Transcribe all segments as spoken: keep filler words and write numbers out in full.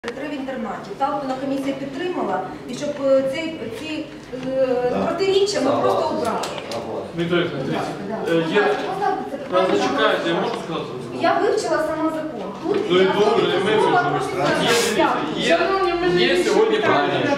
Три в інтернаті. Талпина комісія підтримала, і щоб ці, ці е, протиріччя ми просто убрали. Вікторія, дивіться, зачекайте, я можу сказати? Я вивчила сама закон. Тут Ну і я добре, ми вивчимо. Є, є, є сьогодні правильно.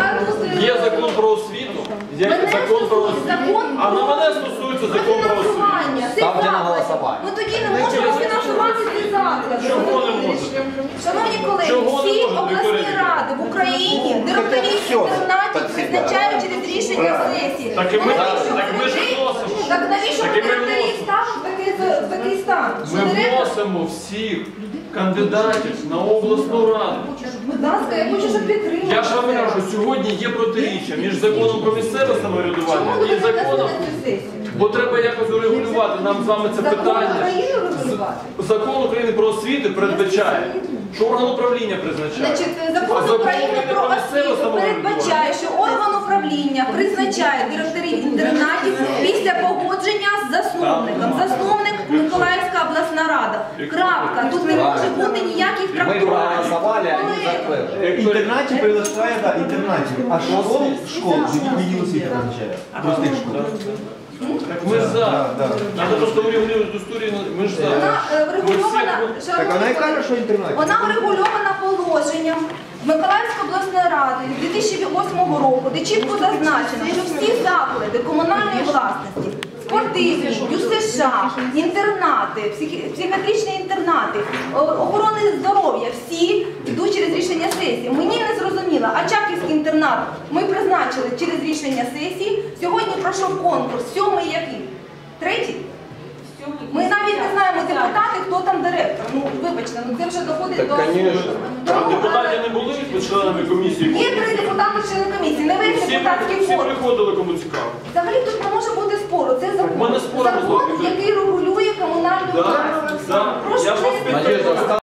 Є закон про освіту, є закон про освіту, а на мене стосується закон про освіту. Ставте на голосування. Ми тоді не можемо фінансувати ці заклади. Чого не можете? Шановні колеги, всі обласні ради в Україні директорів інтернатів призначають через рішення сесії. Так і ми, так ми ж вносимо. Так навіщо ми директорів ставимо в такий, в такий стан? Ми вносимо всіх кандидатів на обласну раду. Будь ласка, я хочу, щоб підтримали. Я ж вам кажу, що сьогодні є протиріччя між законом про місцеве самоврядування Чому ви і не законом, на цю сесію? бо треба якось урегулювати нам з вами це Закон питання. України регулювати? Закон України про освіту передбачає, що орган управління призначає. Значить, А закон України про місцеве освіту самоврядування передбачає, що орган управління призначає директорів інтернатів після погодження з засновником. Засновник – Миколаївська обласна рада. Крапка. Тут не може бути ніяких Мы трактувань. проголосовали, а они закрыли. Интернатів прилаштує, да, интернатів. А школ, школ, відділ освіти означає. Простих школ. Так ми ж за. Да, да. Надо просто урегулювати цю історію, ми ж за. Вона е, врегульована, Так вона і каже, що інтернатів. вона врегульована положенням Миколаївської обласної ради дві тисячі восьмого року, де чітко зазначено, що всі заклади комунальної власності, спортивні, ЮСШ, інтернати, психі- психіатричні інтернати, о- охорони здоров'я, всі йдуть через рішення сесії. Мені не зрозуміло, Очаківський інтернат ми призначили через рішення сесії, сьогодні пройшов конкурс, сьомий який? Третій? Ми навіть не знаємо депутати, хто там директор. Ну, вибачте, ну це вже доходить до... А Тому, депутати не були членами комісії? Є три депутати члени комісії, не весь Всі, депутатський всі форум. приходили, кому цікаво. Взагалі тут не може бути спору. Це закон. Ми не споримо з Закон, вами. який